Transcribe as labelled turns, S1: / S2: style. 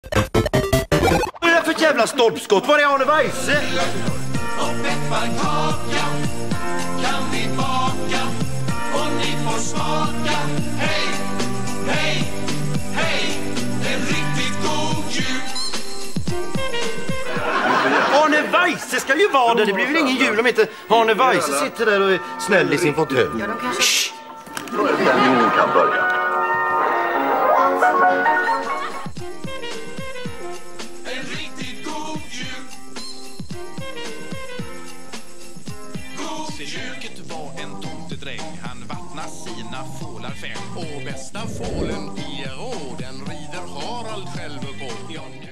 S1: Vad är det för jävla stolpskott? Var är Arne Weise?
S2: Och pepparkaka kan vi baka och ni får smaka. Hej, hej, hej, en riktigt god jul.
S1: Arne Weise ska ju vara där. Det blir väl ingen jul om inte Arne Weise sitter där och är snäll i sin fåtölj.
S3: Ja, de kanske...
S1: Shh.
S4: Föreställningen kan börja.
S2: En riktigt god jul. God jul.
S5: Vilket var en tomtedräng. Han vattnar sina fålar 5.
S6: Och bästa fålen i råd, den rider Harald själv på.